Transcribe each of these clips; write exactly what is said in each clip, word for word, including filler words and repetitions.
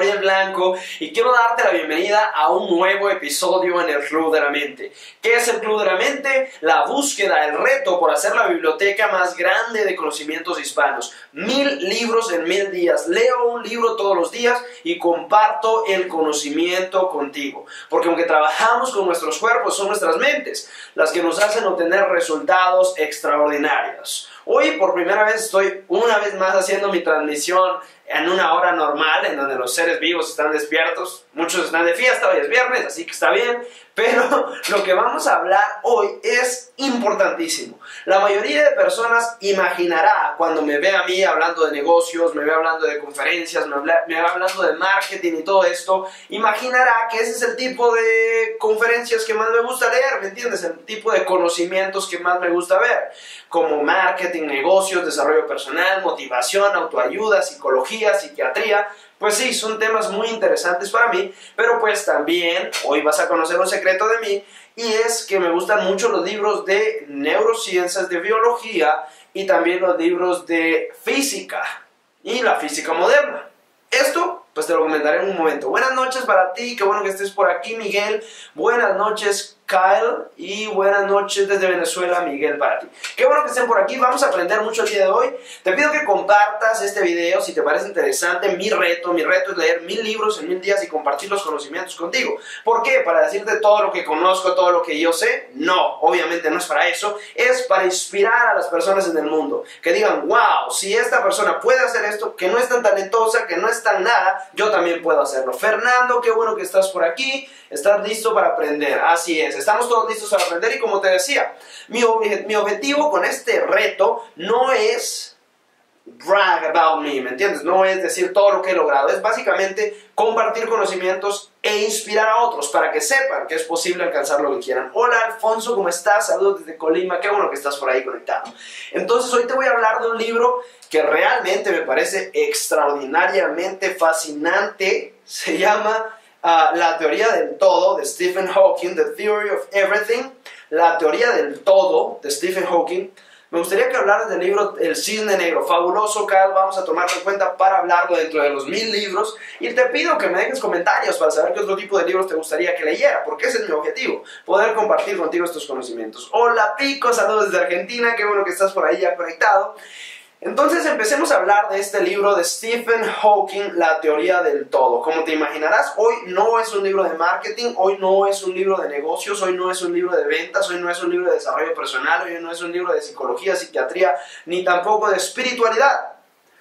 Gabriel Blanco y quiero darte la bienvenida a un nuevo episodio en el Club de la Mente. ¿Qué es el Club de la Mente? La búsqueda, el reto por hacer la biblioteca más grande de conocimientos hispanos. Mil libros en mil días. Leo un libro todos los días y comparto el conocimiento contigo. Porque aunque trabajamos con nuestros cuerpos, son nuestras mentes las que nos hacen obtener resultados extraordinarios. Hoy por primera vez estoy una vez más haciendo mi transmisión en una hora normal, en donde los seres vivos están despiertos. Muchos están de fiesta, hoy es viernes, así que está bien. Pero lo que vamos a hablar hoy es importantísimo. La mayoría de personas imaginará cuando me ve a mí hablando de negocios, me ve hablando de conferencias, me, habla, me ve hablando de marketing y todo esto, imaginará que ese es el tipo de conferencias que más me gusta leer, ¿me entiendes? El tipo de conocimientos que más me gusta ver, como marketing, negocios, desarrollo personal, motivación, autoayuda, psicología, psiquiatría. Pues sí, son temas muy interesantes para mí, pero pues también hoy vas a conocer un secreto de mí, y es que me gustan mucho los libros de neurociencias, de biología, y también los libros de física, y la física moderna. Esto, pues te lo comentaré en un momento. Buenas noches para ti, qué bueno que estés por aquí, Miguel. Buenas noches, Kyle, y buenas noches desde Venezuela, Miguel, para ti. Qué bueno que estén por aquí, vamos a aprender mucho el día de hoy. Te pido que compartas este video si te parece interesante. Mi reto, mi reto es leer mil libros en mil días y compartir los conocimientos contigo. ¿Por qué? ¿Para decirte todo lo que conozco, todo lo que yo sé? No, obviamente no es para eso. Es para inspirar a las personas en el mundo. Que digan, wow, si esta persona puede hacer esto, que no es tan talentosa, que no es tan nada, yo también puedo hacerlo. Fernando, qué bueno que estás por aquí. Estás listo para aprender. Así es, estamos todos listos para aprender y como te decía, mi, obje mi objetivo con este reto no es brag about me, ¿me entiendes? No es decir todo lo que he logrado, es básicamente compartir conocimientos e inspirar a otros para que sepan que es posible alcanzar lo que quieran. Hola Alfonso, ¿cómo estás? Saludos desde Colima, qué bueno que estás por ahí conectado. Entonces hoy te voy a hablar de un libro que realmente me parece extraordinariamente fascinante. Se llama Uh, La teoría del todo de Stephen Hawking, The Theory of Everything. La teoría del todo de Stephen Hawking. Me gustaría que hablaras del libro El Cisne Negro. Fabuloso, Carl, vamos a tomarlo en cuenta para hablarlo dentro de los mil libros. Y te pido que me dejes comentarios para saber qué otro tipo de libros te gustaría que leyera, porque ese es mi objetivo, poder compartir contigo estos conocimientos. Hola Pico, saludos desde Argentina, qué bueno que estás por ahí ya conectado. Entonces empecemos a hablar de este libro de Stephen Hawking, La teoría del todo. Como te imaginarás, hoy no es un libro de marketing, hoy no es un libro de negocios, hoy no es un libro de ventas, hoy no es un libro de desarrollo personal, hoy no es un libro de psicología, psiquiatría, ni tampoco de espiritualidad.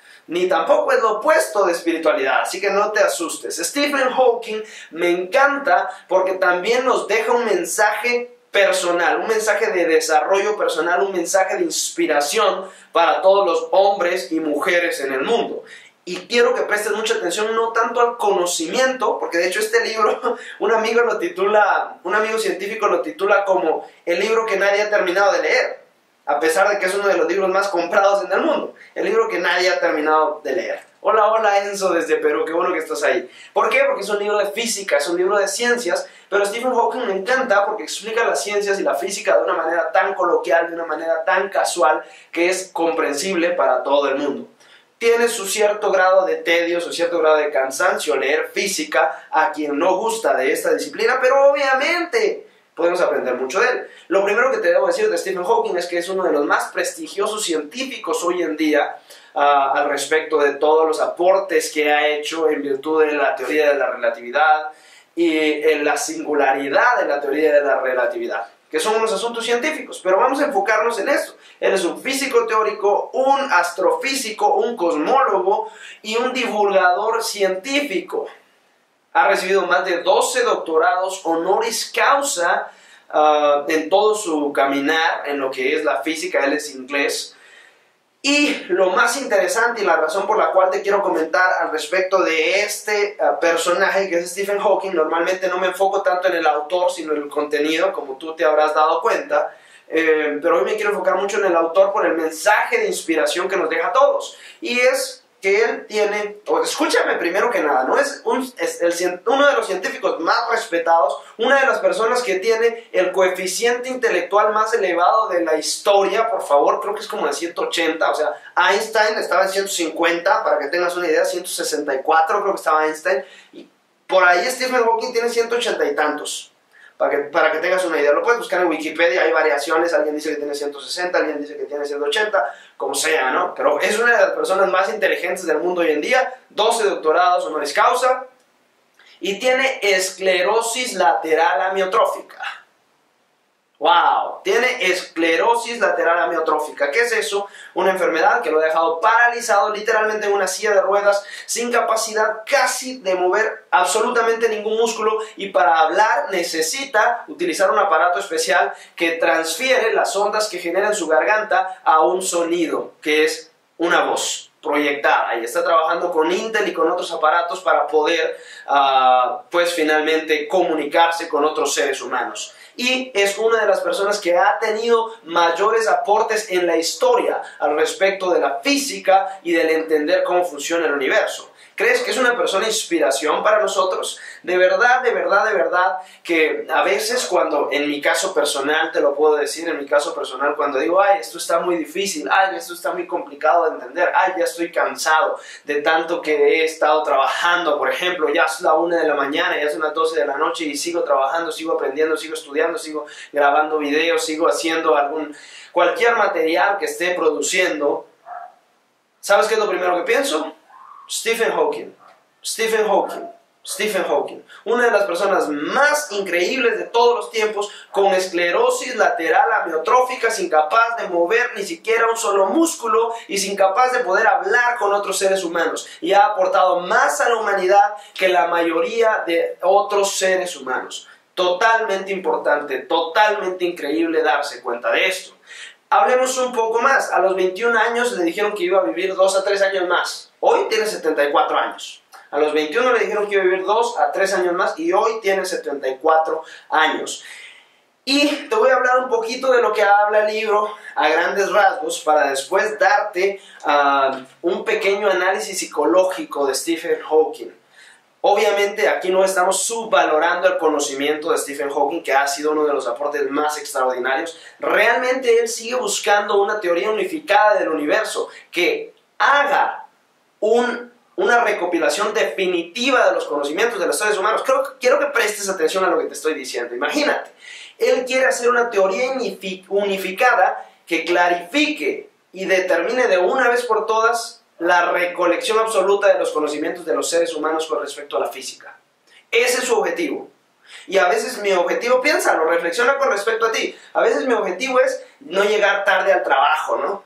Ni tampoco es lo opuesto de espiritualidad, así que no te asustes. Stephen Hawking me encanta porque también nos deja un mensaje personal, un mensaje de desarrollo personal, un mensaje de inspiración para todos los hombres y mujeres en el mundo. Y quiero que prestes mucha atención no tanto al conocimiento, porque de hecho este libro, un amigo lo titula, un amigo científico lo titula como el libro que nadie ha terminado de leer, a pesar de que es uno de los libros más comprados en el mundo, el libro que nadie ha terminado de leer. Hola, hola Enzo desde Perú, qué bueno que estás ahí. ¿Por qué? Porque es un libro de física, es un libro de ciencias, pero Stephen Hawking me encanta porque explica las ciencias y la física de una manera tan coloquial, de una manera tan casual, que es comprensible para todo el mundo. Tiene su cierto grado de tedio, su cierto grado de cansancio leer física a quien no gusta de esta disciplina, pero obviamente podemos aprender mucho de él. Lo primero que te debo decir de Stephen Hawking es que es uno de los más prestigiosos científicos hoy en día uh, al respecto de todos los aportes que ha hecho en virtud de la teoría de la relatividad y en la singularidad de la teoría de la relatividad, que son unos asuntos científicos, pero vamos a enfocarnos en esto. Él es un físico teórico, un astrofísico, un cosmólogo y un divulgador científico. Ha recibido más de doce doctorados honoris causa uh, en todo su caminar en lo que es la física. Él es inglés. Y lo más interesante y la razón por la cual te quiero comentar al respecto de este uh, personaje que es Stephen Hawking, normalmente no me enfoco tanto en el autor sino en el contenido, como tú te habrás dado cuenta, eh, pero hoy me quiero enfocar mucho en el autor por el mensaje de inspiración que nos deja a todos. Y es que él tiene, o escúchame primero que nada, ¿no? Es, un, es el, uno de los científicos más respetados, una de las personas que tiene el coeficiente intelectual más elevado de la historia, por favor, creo que es como de ciento ochenta, o sea, Einstein estaba en ciento cincuenta, para que tengas una idea, ciento sesenta y cuatro creo que estaba Einstein, y por ahí Stephen Hawking tiene ciento ochenta y tantos. Para que, para que tengas una idea, lo puedes buscar en Wikipedia, hay variaciones, alguien dice que tiene ciento sesenta, alguien dice que tiene ciento ochenta, como sea, ¿no? Pero es una de las personas más inteligentes del mundo hoy en día, doce doctorados honoris causa, y tiene esclerosis lateral amiotrófica. ¡Wow! Tiene esclerosis lateral amiotrófica. ¿Qué es eso? Una enfermedad que lo ha dejado paralizado literalmente en una silla de ruedas, sin capacidad casi de mover absolutamente ningún músculo, y para hablar necesita utilizar un aparato especial que transfiere las ondas que genera en su garganta a un sonido, que es una voz proyectada, y está trabajando con Intel y con otros aparatos para poder, uh, pues finalmente comunicarse con otros seres humanos. Y es una de las personas que ha tenido mayores aportes en la historia al respecto de la física y del entender cómo funciona el universo. ¿Crees que es una persona de inspiración para nosotros? De verdad, de verdad, de verdad, que a veces cuando, en mi caso personal, te lo puedo decir, en mi caso personal, cuando digo, ay, esto está muy difícil, ay, esto está muy complicado de entender, ay, ya estoy cansado de tanto que he estado trabajando, por ejemplo, ya es la una de la mañana, ya son las doce de la noche y sigo trabajando, sigo aprendiendo, sigo estudiando, sigo grabando videos, sigo haciendo algún, cualquier material que esté produciendo. ¿Sabes qué es lo primero que pienso? Stephen Hawking, Stephen Hawking, Stephen Hawking, una de las personas más increíbles de todos los tiempos, con esclerosis lateral amiotrófica, sin capaz de mover ni siquiera un solo músculo y sin capaz de poder hablar con otros seres humanos, y ha aportado más a la humanidad que la mayoría de otros seres humanos. Totalmente importante, totalmente increíble darse cuenta de esto. Hablemos un poco más. A los veintiún años le dijeron que iba a vivir dos a tres años más. Hoy tiene setenta y cuatro años. A los veintiuno le dijeron que iba a vivir dos a tres años más y hoy tiene setenta y cuatro años. Y te voy a hablar un poquito de lo que habla el libro a grandes rasgos para después darte uh, un pequeño análisis psicológico de Stephen Hawking. Obviamente aquí no estamos subvalorando el conocimiento de Stephen Hawking, que ha sido uno de los aportes más extraordinarios. Realmente él sigue buscando una teoría unificada del universo que haga un, una recopilación definitiva de los conocimientos de los seres humanos. Creo, quiero que prestes atención a lo que te estoy diciendo. Imagínate, él quiere hacer una teoría unificada que clarifique y determine de una vez por todas la recolección absoluta de los conocimientos de los seres humanos con respecto a la física. Ese es su objetivo. Y a veces mi objetivo, piénsalo, reflexiona con respecto a ti. A veces mi objetivo es no llegar tarde al trabajo, ¿no?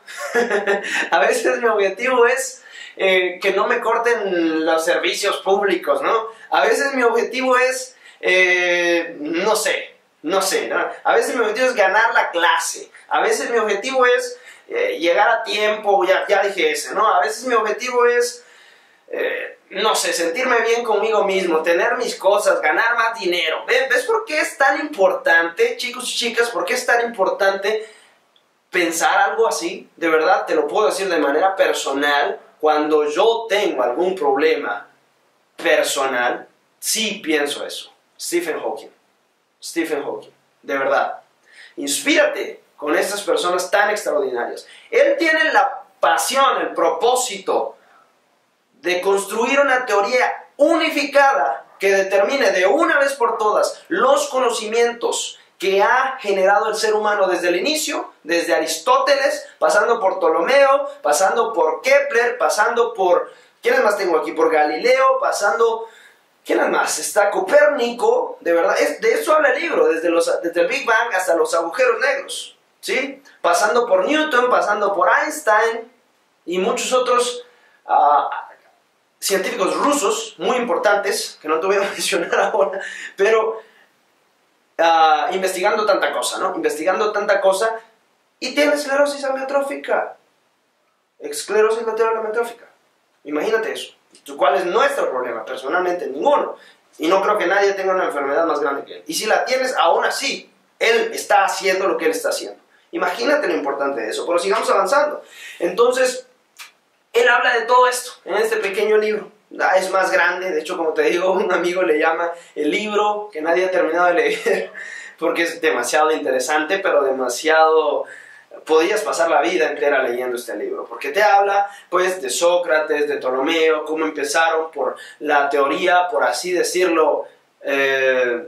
A veces mi objetivo es eh, que no me corten los servicios públicos, ¿no? A veces mi objetivo es, eh, no sé, no sé, ¿no? A veces mi objetivo es ganar la clase. A veces mi objetivo es Eh, llegar a tiempo, ya, ya dije ese, ¿no? A veces mi objetivo es, eh, no sé, sentirme bien conmigo mismo, tener mis cosas, ganar más dinero. ¿Ves? ¿Ves por qué es tan importante, chicos y chicas, por qué es tan importante pensar algo así? De verdad, te lo puedo decir de manera personal, cuando yo tengo algún problema personal, sí pienso eso. Stephen Hawking, Stephen Hawking, de verdad. Inspírate con estas personas tan extraordinarias. Él tiene la pasión, el propósito de construir una teoría unificada que determine de una vez por todas los conocimientos que ha generado el ser humano desde el inicio, desde Aristóteles, pasando por Ptolomeo, pasando por Kepler, pasando por, ¿quiénes más tengo aquí? Por Galileo, pasando, ¿quiénes más? Está Copérnico, de verdad, es, de eso habla el libro, desde, los, desde el Big Bang hasta los agujeros negros. ¿Sí? Pasando por Newton, pasando por Einstein y muchos otros uh, científicos rusos muy importantes, que no te voy a mencionar ahora, pero uh, investigando tanta cosa, ¿no? Investigando tanta cosa, y tiene esclerosis amiotrófica. Esclerosis lateral amiotrófica. Imagínate eso. ¿Cuál es nuestro problema? Personalmente, ninguno. Y no creo que nadie tenga una enfermedad más grande que él. Y si la tienes, aún así, él está haciendo lo que él está haciendo. Imagínate lo importante de eso, pero sigamos avanzando. Entonces, él habla de todo esto en este pequeño libro. Es más grande, de hecho, como te digo, un amigo le llama el libro que nadie ha terminado de leer, porque es demasiado interesante, pero demasiado... Podías pasar la vida entera leyendo este libro, porque te habla, pues, de Sócrates, de Ptolomeo, cómo empezaron por la teoría, por así decirlo, eh,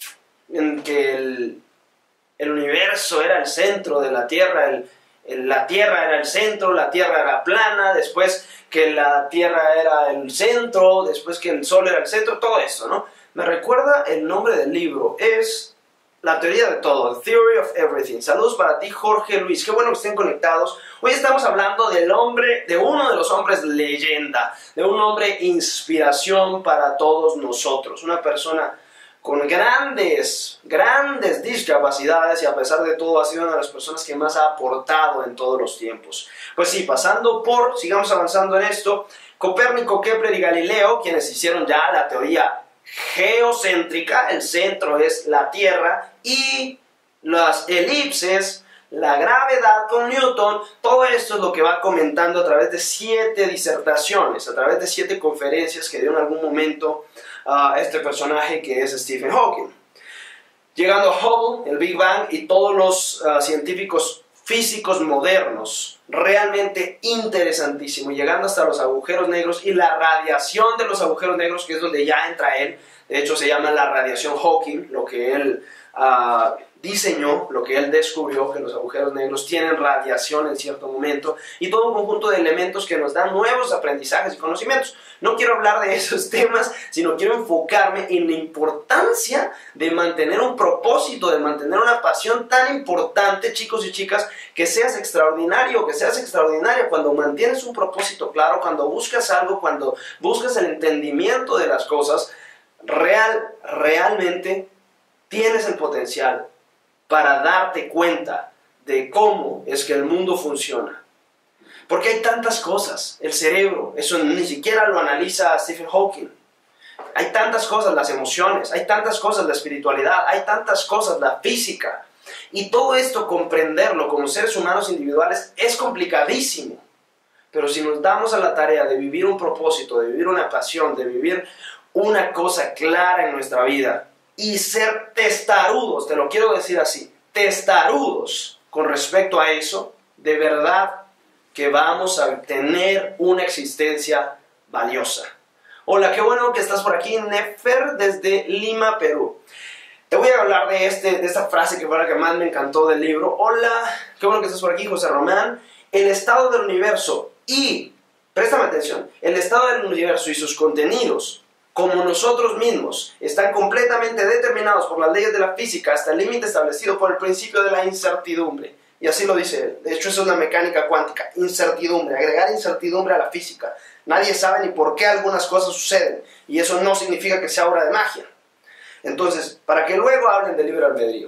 en que el, el universo era el centro de la Tierra, el, el, la Tierra era el centro, la Tierra era plana, después que la Tierra era el centro, después que el Sol era el centro, todo eso, ¿no? Me recuerda el nombre del libro, es... La teoría de todo, The Theory of Everything. Saludos para ti, Jorge Luis. Qué bueno que estén conectados. Hoy estamos hablando del hombre, de uno de los hombres leyenda, de un hombre inspiración para todos nosotros. Una persona con grandes, grandes discapacidades y a pesar de todo ha sido una de las personas que más ha aportado en todos los tiempos. Pues sí, pasando por, sigamos avanzando en esto, Copérnico, Kepler y Galileo, quienes hicieron ya la teoría geocéntrica, el centro es la Tierra, y las elipses, la gravedad con Newton, todo esto es lo que va comentando a través de siete disertaciones, a través de siete conferencias que dio en algún momento uh, este personaje que es Stephen Hawking. Llegando a Hubble, el Big Bang y todos los uh, científicos físicos modernos, realmente interesantísimo, llegando hasta los agujeros negros y la radiación de los agujeros negros, que es donde ya entra él. De hecho se llama la radiación Hawking, lo que él uh, diseñó, lo que él descubrió, que los agujeros negros tienen radiación en cierto momento, y todo un conjunto de elementos que nos dan nuevos aprendizajes y conocimientos. No quiero hablar de esos temas, sino quiero enfocarme en la importancia de mantener un propósito, de mantener una pasión tan importante, chicos y chicas, que seas extraordinario, que seas extraordinaria cuando mantienes un propósito claro, cuando buscas algo, cuando buscas el entendimiento de las cosas, real, realmente tienes el potencial para darte cuenta de cómo es que el mundo funciona. Porque hay tantas cosas, el cerebro, eso ni siquiera lo analiza Stephen Hawking. Hay tantas cosas, las emociones, hay tantas cosas, la espiritualidad, hay tantas cosas, la física. Y todo esto, comprenderlo como seres humanos individuales, es complicadísimo. Pero si nos damos a la tarea de vivir un propósito, de vivir una pasión, de vivir una cosa clara en nuestra vida, y ser testarudos, te lo quiero decir así, testarudos con respecto a eso, de verdad que vamos a tener una existencia valiosa. Hola, qué bueno que estás por aquí, Nefer, desde Lima, Perú. Te voy a hablar de, este, de esta frase que fue la que más me encantó del libro. Hola, qué bueno que estás por aquí, José Román. El estado del universo y, préstame atención, el estado del universo y sus contenidos, como nosotros mismos, están completamente determinados por las leyes de la física hasta el límite establecido por el principio de la incertidumbre. Y así lo dice él. De hecho, eso es la mecánica cuántica, incertidumbre, agregar incertidumbre a la física. Nadie sabe ni por qué algunas cosas suceden, y eso no significa que sea obra de magia. Entonces, para que luego hablen de libre albedrío.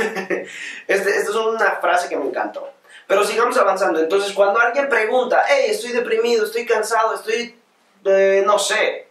este, esta es una frase que me encantó. Pero sigamos avanzando. Entonces, cuando alguien pregunta, hey, estoy deprimido, estoy cansado, estoy, eh, no sé,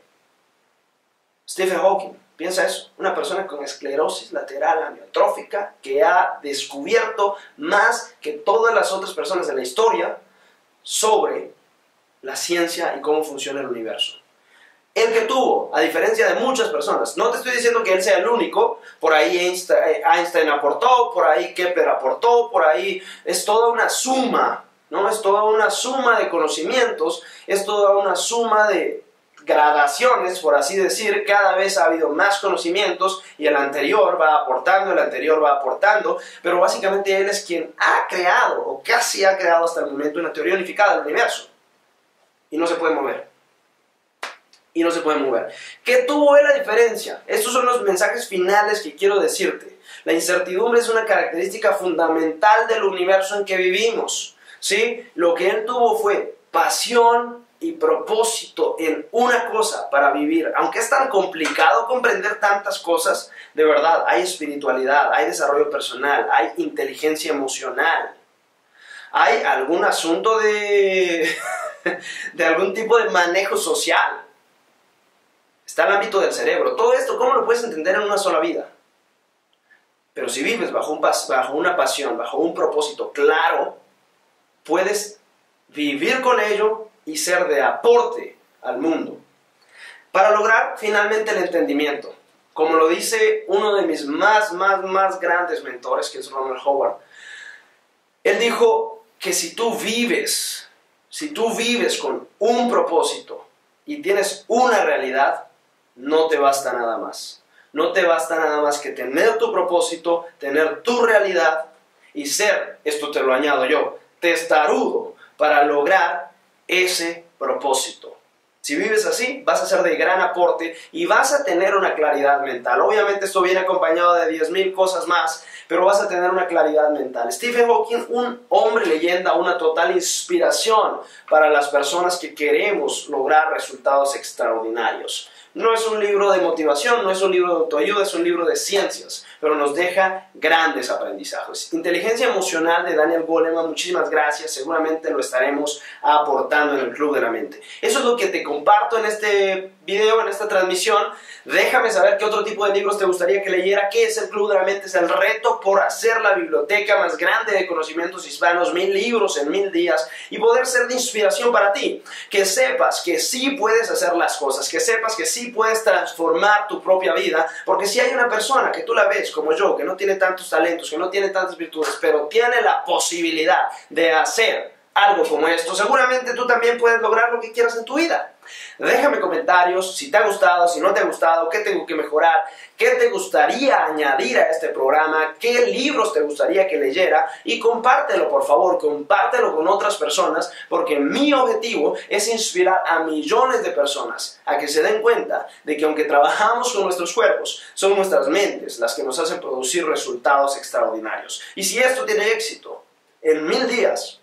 Stephen Hawking, piensa eso, una persona con esclerosis lateral amiotrófica que ha descubierto más que todas las otras personas de la historia sobre la ciencia y cómo funciona el universo. El que tuvo, a diferencia de muchas personas, no te estoy diciendo que él sea el único, por ahí Einstein, Einstein aportó, por ahí Kepler aportó, por ahí es toda una suma, ¿no? Es toda una suma de conocimientos, es toda una suma de gradaciones, por así decir. Cada vez ha habido más conocimientos y el anterior va aportando, el anterior va aportando, pero básicamente él es quien ha creado, o casi ha creado hasta el momento, una teoría unificada del universo. Y no se puede mover. Y no se puede mover. ¿Qué tuvo él la diferencia? Estos son los mensajes finales que quiero decirte. La incertidumbre es una característica fundamental del universo en que vivimos, ¿sí? Lo que él tuvo fue pasión y propósito en una cosa para vivir. Aunque es tan complicado comprender tantas cosas, de verdad, hay espiritualidad, hay desarrollo personal, hay inteligencia emocional, hay algún asunto de, de algún tipo de manejo social. Está el ámbito del cerebro. Todo esto, ¿cómo lo puedes entender en una sola vida? Pero si vives bajo, un, bajo una pasión, bajo un propósito claro, puedes vivir con ello y ser de aporte al mundo. Para lograr finalmente el entendimiento, como lo dice uno de mis más, más, más grandes mentores, que es Ronald Howard, él dijo que si tú vives, si tú vives con un propósito y tienes una realidad, no te basta nada más. No te basta nada más que tener tu propósito, tener tu realidad y ser, esto te lo añado yo, testarudo para lograr ese propósito. Si vives así, vas a ser de gran aporte y vas a tener una claridad mental. Obviamente esto viene acompañado de diez mil cosas más, pero vas a tener una claridad mental. Stephen Hawking, un hombre leyenda, una total inspiración para las personas que queremos lograr resultados extraordinarios. No es un libro de motivación, no es un libro de autoayuda, es un libro de ciencias, pero nos deja grandes aprendizajes. Inteligencia emocional de Daniel Goleman, muchísimas gracias, seguramente lo estaremos aportando en el Club de la Mente. Eso es lo que te comparto en este video, en esta transmisión. Déjame saber qué otro tipo de libros te gustaría que leyera. ¿Qué es el Club de la Mente? Es el reto por hacer la biblioteca más grande de conocimientos hispanos, mil libros en mil días y poder ser de inspiración para ti. Que sepas que sí puedes hacer las cosas, que sepas que sí puedes transformar tu propia vida, porque si hay una persona que tú la ves como yo, que no tiene tantos talentos, que no tiene tantas virtudes, pero tiene la posibilidad de hacer algo como esto, seguramente tú también puedes lograr lo que quieras en tu vida. Déjame comentarios si te ha gustado, si no te ha gustado, qué tengo que mejorar, qué te gustaría añadir a este programa, qué libros te gustaría que leyera y compártelo, por favor, compártelo con otras personas, porque mi objetivo es inspirar a millones de personas a que se den cuenta de que aunque trabajamos con nuestros cuerpos, son nuestras mentes las que nos hacen producir resultados extraordinarios. Y si esto tiene éxito, en mil días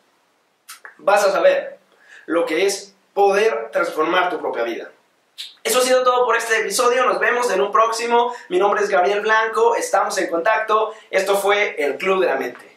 vas a saber lo que es poder transformar tu propia vida. Eso ha sido todo por este episodio. Nos vemos en un próximo. Mi nombre es Gabriel Blanco. Estamos en contacto. Esto fue el Club de la Mente.